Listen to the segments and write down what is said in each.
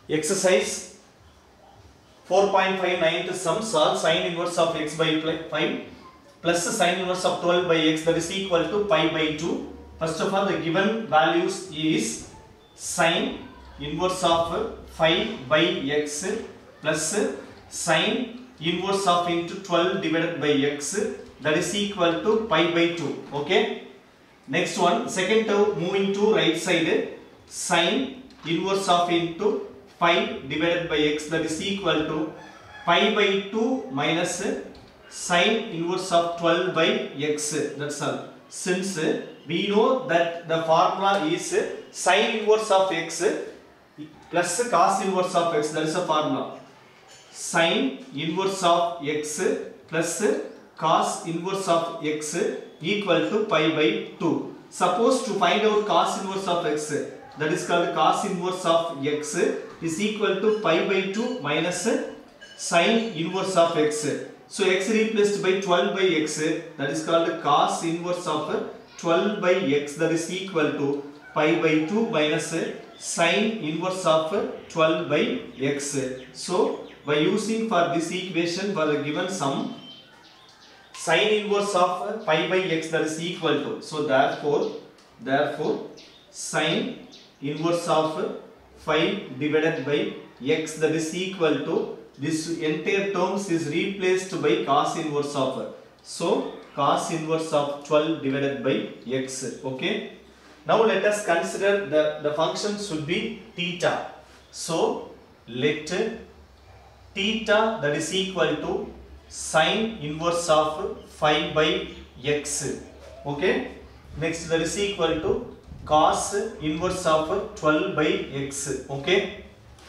Exercise 4.59 to sum, solve sin inverse of x by 5 plus sin inverse of 12 by x, that is equal to pi by 2. First of all, the given values is sin inverse of 5 by x plus sin inverse of into 12 divided by x, that is equal to pi by 2. Okay. Next one, second term moving to right side, sin inverse of into 5 divided by x, that is equal to pi by 2 minus sin inverse of 12 by x. That's all. Since we know that the formula is sin inverse of x plus cos inverse of x, that is a formula. Sin inverse of x plus cos inverse of x equal to pi by 2. Suppose to find out cos inverse of x, that is called cos inverse of x, is equal to pi by 2 minus sin inverse of x. So x replaced by 12 by x, that is called cos inverse of 12 by x, that is equal to pi by 2 minus sin inverse of 12 by x. So by using for this equation for the given sum, sin inverse of pi by x, that is equal to, so therefore sin inverse of 5 divided by x, that is equal to, this entire terms is replaced by cos inverse of, so cos inverse of 12 divided by x. Okay. Now let us consider the function should be theta. So let theta, that is equal to sin inverse of 5 by x. Okay. Next, that is equal to cos inverse of 12 by x. Okay.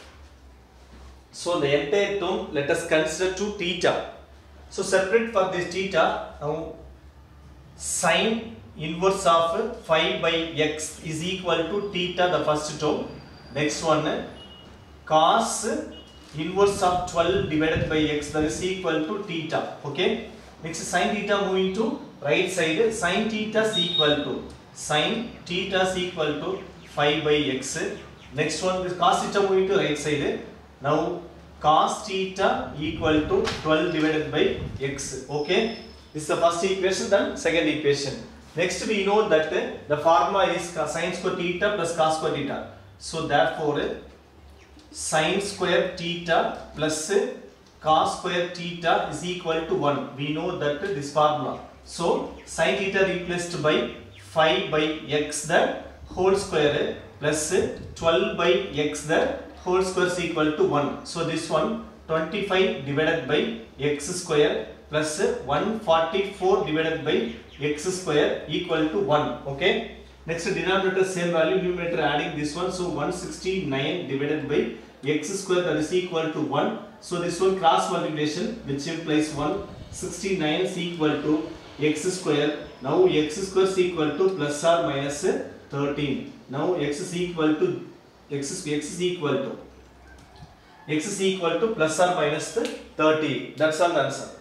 So the entire term let us consider to theta. So separate for this theta, now sin inverse of 5 by x is equal to theta, the first term. Next one, cos inverse of 12 divided by x, that is equal to theta. Okay. Next, sin theta moving to right side, sin theta is equal to 5 by x. Next one is cos theta moving to right side. Now cos theta equal to 12 divided by x. Okay. This is the first equation, then second equation. Next we know that the formula is sin square theta plus cos square theta. So therefore sin square theta plus cos square theta is equal to 1. We know that this formula. So sin theta replaced by 5 by x the whole square plus 12 by x the whole square is equal to 1. So this one 25 divided by x square plus 144 divided by x square equal to 1. Okay. Next, denominator same value, numerator adding this one. So 169 divided by x square, that is equal to 1. So this one cross multiplication, which implies 169 is equal to x square. Now x square is equal to plus or minus 13. Now x is equal to plus or minus 30. That's all the answer.